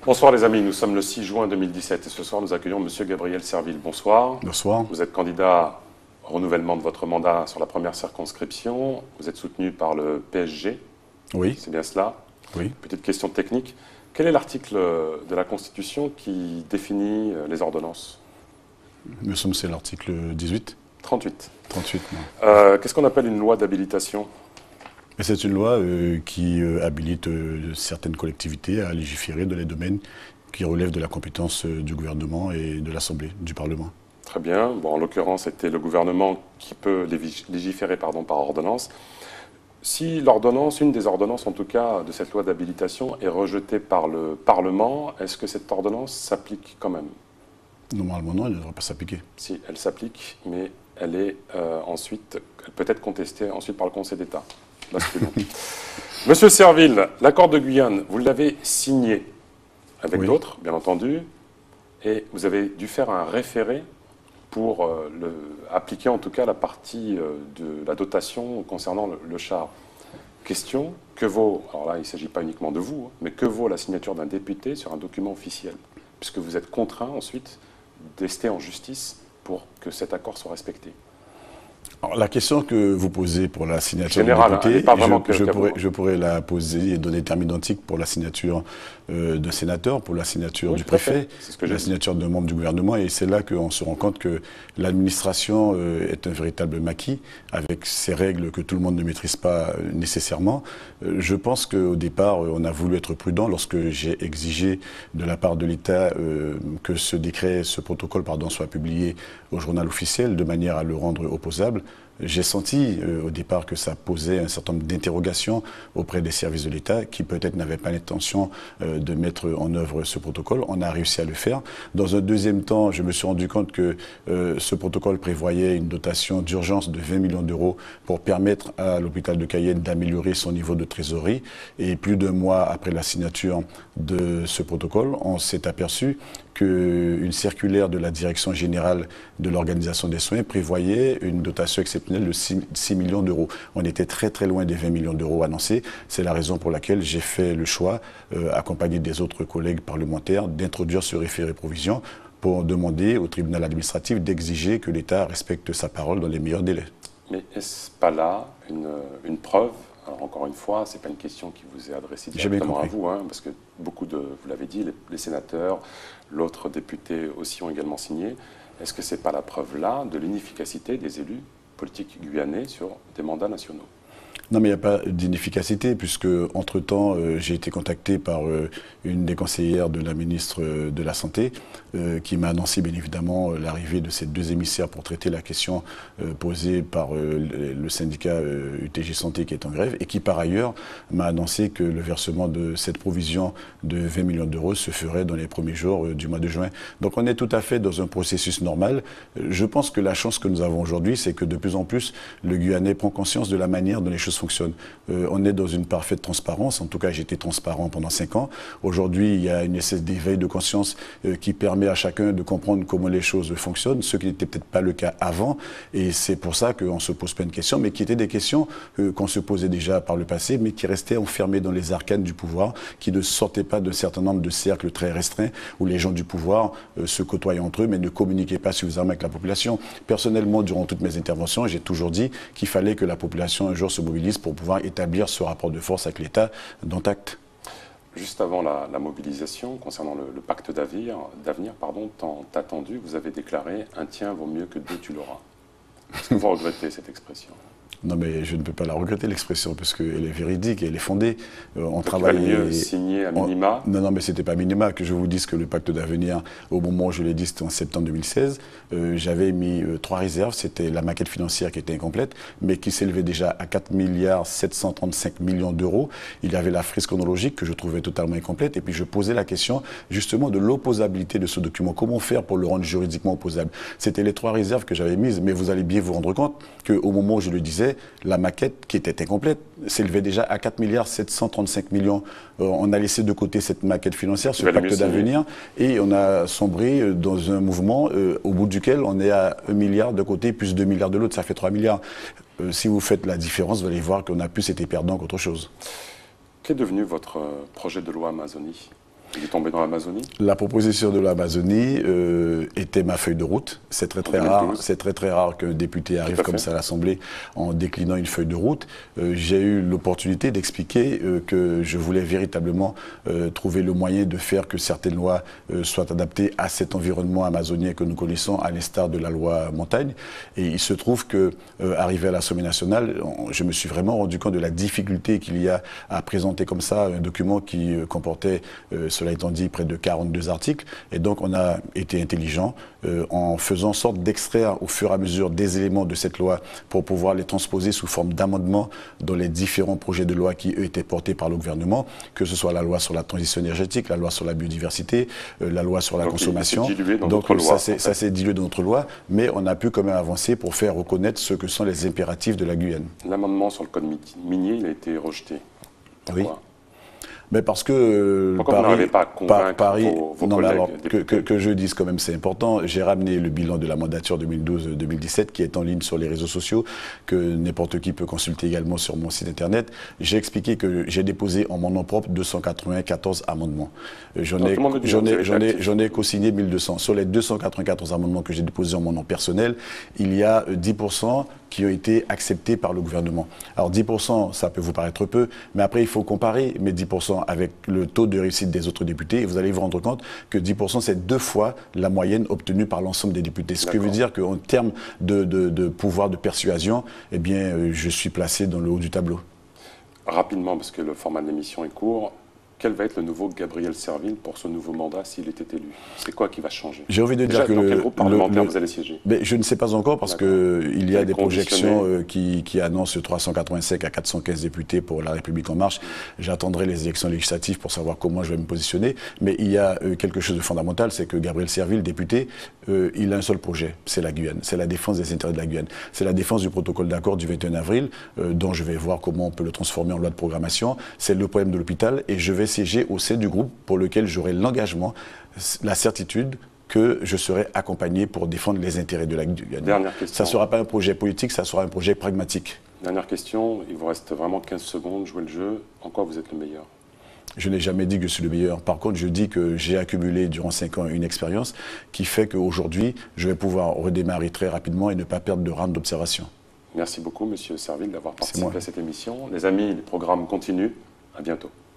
Bonsoir les amis, nous sommes le 6 juin 2017 et ce soir nous accueillons M. Gabriel Serville. Bonsoir. Bonsoir. Vous êtes candidat au renouvellement de votre mandat sur la première circonscription. Vous êtes soutenu par le PSG. Oui. C'est bien cela? Oui. Petite question technique. Quel est l'article de la Constitution qui définit les ordonnances? Nous sommes, c'est l'article 18. 38. 38, non. Qu'est-ce qu'on appelle une loi d'habilitation? C'est une loi qui habilite certaines collectivités à légiférer dans les domaines qui relèvent de la compétence du gouvernement et de l'Assemblée, du Parlement. Très bien. Bon, en l'occurrence, c'était le gouvernement qui peut légiférer par ordonnance. Si l'ordonnance, une des ordonnances en tout cas de cette loi d'habilitation est rejetée par le Parlement, est-ce que cette ordonnance s'applique quand même? Normalement, non, elle ne devrait pas s'appliquer. Si, elle s'applique, mais elle est elle peut être contestée ensuite par le Conseil d'État. Monsieur Serville, l'accord de Guyane, vous l'avez signé avec d'autres, bien entendu, et vous avez dû faire un référé pour appliquer en tout cas la partie de la dotation concernant le char. Question, que vaut, alors là il ne s'agit pas uniquement de vous, mais que vaut la signature d'un député sur un document officiel? Puisque vous êtes contraint ensuite d'ester en justice pour que cet accord soit respecté. Alors, la question que vous posez pour la signature du député, je pourrais la poser et donner terme identique pour la signature de sénateur, pour la signature du préfet, la signature d'un membre du gouvernement. Et c'est là qu'on se rend compte que l'administration est un véritable maquis, avec ces règles que tout le monde ne maîtrise pas nécessairement. Je pense qu'au départ, on a voulu être prudent lorsque j'ai exigé de la part de l'État que ce décret, ce protocole, pardon, soit publié au journal officiel de manière à le rendre opposable. J'ai senti au départ que ça posait un certain nombre d'interrogations auprès des services de l'État qui peut-être n'avaient pas l'intention de mettre en œuvre ce protocole. On a réussi à le faire. Dans un deuxième temps, je me suis rendu compte que ce protocole prévoyait une dotation d'urgence de 20 millions d'euros pour permettre à l'hôpital de Cayenne d'améliorer son niveau de trésorerie. Et plus d'un mois après la signature de ce protocole, on s'est aperçu qu'une circulaire de la Direction générale de l'organisation des soins prévoyait une dotation exceptionnelle de 6 millions d'euros. On était très très loin des 20 millions d'euros annoncés. C'est la raison pour laquelle j'ai fait le choix, accompagné des autres collègues parlementaires, d'introduire ce référé provision pour demander au tribunal administratif d'exiger que l'État respecte sa parole dans les meilleurs délais. Mais est-ce pas là une preuve? Alors encore une fois, ce n'est pas une question qui vous est adressée directement à vous, parce que beaucoup de, vous l'avez dit, les sénateurs, l'autre député aussi ont également signé. Est-ce que ce n'est pas la preuve là de l'inefficacité des élus politiques guyanais sur des mandats nationaux? Non, mais il n'y a pas d'inefficacité, puisque, entre-temps, j'ai été contacté par une des conseillères de la ministre de la Santé, qui m'a annoncé, bien évidemment, l'arrivée de ces deux émissaires pour traiter la question posée par le syndicat UTG Santé qui est en grève, et qui, par ailleurs, m'a annoncé que le versement de cette provision de 20 millions d'euros se ferait dans les premiers jours du mois de juin. Donc, on est tout à fait dans un processus normal. Je pense que la chance que nous avons aujourd'hui, c'est que de plus en plus, le Guyanais prend conscience de la manière dont les choses fonctionne. On est dans une parfaite transparence. En tout cas, j'ai été transparent pendant 5 ans. Aujourd'hui, il y a une espèce d'éveil de conscience qui permet à chacun de comprendre comment les choses fonctionnent, ce qui n'était peut-être pas le cas avant. Et c'est pour ça qu'on se pose plein de questions, mais qui étaient des questions qu'on se posait déjà par le passé, mais qui restaient enfermées dans les arcanes du pouvoir, qui ne sortaient pas d'un certain nombre de cercles très restreints où les gens du pouvoir se côtoyaient entre eux, mais ne communiquaient pas suffisamment avec la population. Personnellement, durant toutes mes interventions, j'ai toujours dit qu'il fallait que la population un jour se mobilise pour pouvoir établir ce rapport de force avec l'État dont acte. Juste avant la mobilisation, concernant le pacte d'avenir, tant attendu, vous avez déclaré « un tien vaut mieux que deux, tu l'auras ». Est-ce que vous regrettez cette expression? Non, mais je ne peux pas la regretter, l'expression, parce qu'elle est véridique et elle est fondée. On travaille mieux signer à minima. Non, mais ce n'était pas minima. Que je vous dise que le pacte d'avenir, au moment où je l'ai dit, c'était en septembre 2016, j'avais mis 3 réserves. C'était la maquette financière qui était incomplète, mais qui s'élevait déjà à 4 735 millions d'euros. Il y avait la frise chronologique que je trouvais totalement incomplète. Et puis je posais la question, justement, de l'opposabilité de ce document. Comment faire pour le rendre juridiquement opposable? C'était les 3 réserves que j'avais mises, mais vous allez bien vous rendre compte qu'au moment où je le disais, la maquette, qui était incomplète, s'élevait déjà à 4 735 millions. On a laissé de côté cette maquette financière, ce pacte d'avenir, et on a sombré dans un mouvement au bout duquel on est à 1 milliard de côté, plus 2 milliards de l'autre, ça fait 3 milliards. Si vous faites la différence, vous allez voir qu'on a plus été perdant qu'autre chose. Qu'est devenu votre projet de loi Amazonie? Il est tombé dans l'Amazonie? La proposition de l'Amazonie était ma feuille de route. C'est très rare. C'est très rare qu'un député arrive comme ça à l'Assemblée en déclinant une feuille de route. J'ai eu l'opportunité d'expliquer que je voulais véritablement trouver le moyen de faire que certaines lois soient adaptées à cet environnement amazonien que nous connaissons, à l'instar de la loi montagne. Et il se trouve que, arrivé à l'Assemblée nationale, je me suis vraiment rendu compte de la difficulté qu'il y a à présenter comme ça un document qui comportait, cela étant dit, près de 42 articles. Et donc on a été intelligent en faisant en sorte d'extraire au fur et à mesure des éléments de cette loi pour pouvoir les transposer sous forme d'amendements dans les différents projets de loi qui, eux, étaient portés par le gouvernement, que ce soit la loi sur la transition énergétique, la loi sur la biodiversité, la loi sur la consommation. Donc ça s'est dilué dans notre loi, mais on a pu quand même avancer pour faire reconnaître ce que sont les impératifs de la Guyane. L'amendement sur le code minier, il a été rejeté. Pourquoi? Oui. Mais parce que pourquoi vous n'arrivez pas à convaincre vos non, collègues alors, que je dise quand même, c'est important. J'ai ramené le bilan de la mandature 2012-2017 qui est en ligne sur les réseaux sociaux, que n'importe qui peut consulter également sur mon site internet. J'ai expliqué que j'ai déposé en mon nom propre 294 amendements. J'en ai co-signé 1200. Sur les 294 amendements que j'ai déposés en mon nom personnel, il y a 10% qui ont été acceptés par le gouvernement. Alors 10%, ça peut vous paraître peu, mais après il faut comparer mes 10% avec le taux de réussite des autres députés, et vous allez vous rendre compte que 10% c'est 2 fois la moyenne obtenue par l'ensemble des députés. Ce qui veut dire qu'en termes de pouvoir de persuasion, eh bien, je suis placé dans le haut du tableau. Rapidement, parce que le format de l'émission est court, quel va être le nouveau Gabriel Serville pour ce nouveau mandat s'il était élu? C'est quoi qui va changer? J'ai envie de dire que dans quel groupe parlementaire vous allez siéger? Mais je ne sais pas encore parce qu'il y a des projections qui annoncent 385 à 415 députés pour La République En Marche. J'attendrai les élections législatives pour savoir comment je vais me positionner. Mais il y a quelque chose de fondamental, c'est que Gabriel Serville, député, il a un seul projet, c'est la Guyane. C'est la défense des intérêts de la Guyane. C'est la défense du protocole d'accord du 21 avril, dont je vais voir comment on peut le transformer en loi de programmation. C'est le problème de l'hôpital et je vais siéger au sein du groupe pour lequel j'aurai l'engagement, la certitude que je serai accompagné pour défendre les intérêts de la Guyane. Dernière question. Ça ne sera pas un projet politique, ça sera un projet pragmatique. Dernière question, il vous reste vraiment 15 secondes, jouez le jeu. En quoi vous êtes le meilleur? Je n'ai jamais dit que je suis le meilleur. Par contre, je dis que j'ai accumulé durant 5 ans une expérience qui fait qu'aujourd'hui, je vais pouvoir redémarrer très rapidement et ne pas perdre de rang d'observation. Merci beaucoup, Monsieur Serville, d'avoir participé à cette émission. Les amis, les programmes continuent. À bientôt.